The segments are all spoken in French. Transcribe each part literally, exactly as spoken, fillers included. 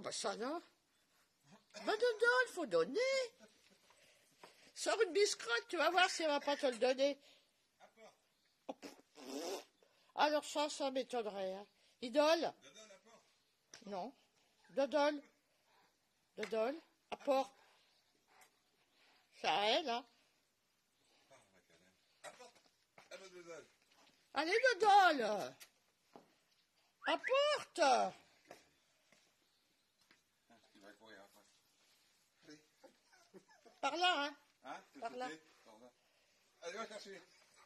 quoi ça, là? Ben, Dodol, il faut donner. Sors une biscotte, tu vas voir si elle va pas te le donner. Alors ça, ça m'étonnerait. Hein. Idole? Non. Dodol. Dodol. Apporte. Ça a elle, hein. Allez, Dodol. Apporte. Par là, hein. Hein? Par là. Allez, va chercher.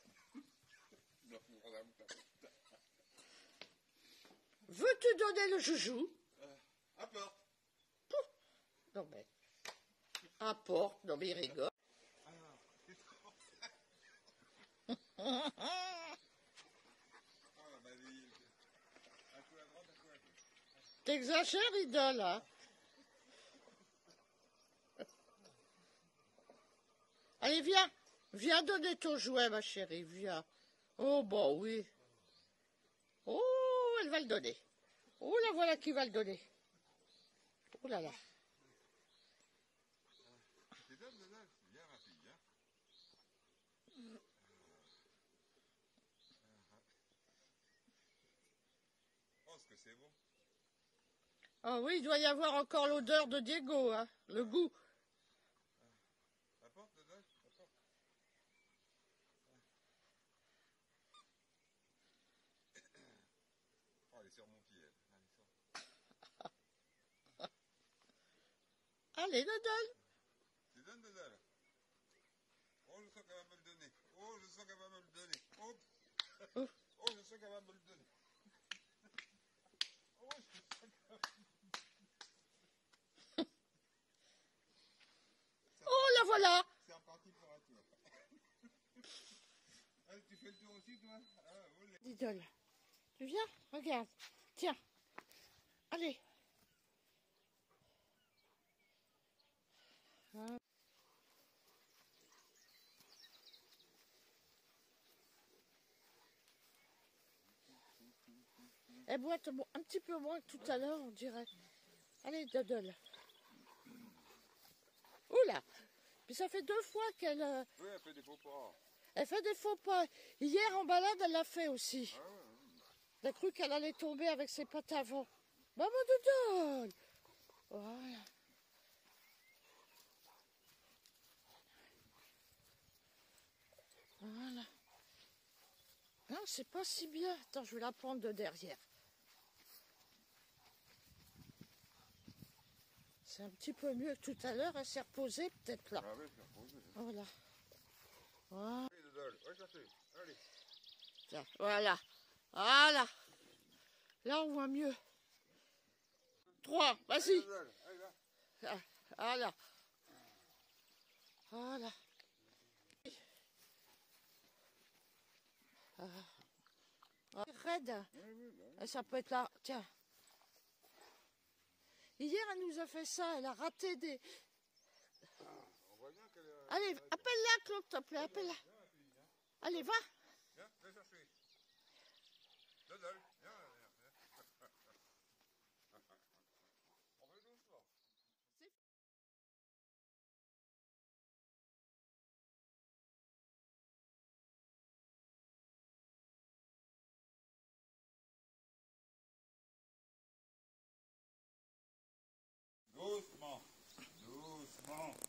Veux-tu donner le joujou? Euh, apporte. Pouf. Non mais. Apporte. Non mais il rigole. Ah, ma vie. Un coup à droite, un coup à gauche. T'exagères, idole, hein. Allez, viens. Viens donner ton jouet, ma chérie, viens. Oh, bon, oui. Oh, elle va le donner. Oh, la voilà qui va le donner. Oh là là. C'est donne, donne, c'est bien ma fille, hein. Oh, ce que c'est bon. Ah oui, il doit y avoir encore l'odeur de Diego, hein, le goût. Apporte, donne, apporte. Oh, elle est sur mon pied, elle. Elle est sur... Allez, Dodol. Tu donnes, donne. Oh, je sens qu'elle va me le donner. Oh, je sens qu'elle va me le donner. Oh, Oh. oh je sens qu'elle va me le donner. Oh, je sens qu'elle va me le donner. Oh, la voilà. C'est reparti pour un tour. Allez, tu fais le tour aussi, toi? Ah, olé. Idole. Tu viens? Regarde. Tiens. Allez. Hein. Elle boite un petit peu moins que tout à l'heure, on dirait. Allez, Dodol. Oula. Puis ça fait deux fois qu'elle... Euh, Oui, elle fait des faux pas. elle fait des faux pas. Hier, en balade, elle l'a fait aussi. Ah ouais, ouais. Elle a cru qu'elle allait tomber avec ses pattes avant. Maman, Dodol. Voilà. Voilà. Non, c'est pas si bien. Attends, je vais la prendre de derrière. C'est un petit peu mieux que tout à l'heure. Elle s'est reposée peut-être là. Ah oui, c'est reposé. Voilà. Voilà. Allez, Dodol, va chercher. Allez. Tiens, voilà. Voilà. Là, on voit mieux. Trois, vas-y. Dodol, allez, là. Ah, voilà. Voilà. Ah. Ah, raide. Oui, oui, bah oui. Ça peut être là. Tiens. Hier, elle nous a fait ça. Elle a raté des... On voit bien qu'elle est... Allez, appelle-la, Claude, s'il te plaît. Appelle-la. Viens, ma fille, viens. Allez, va. Viens, viens chercher. Dodol, viens, viens, viens. On va doucement. Doucement, doucement.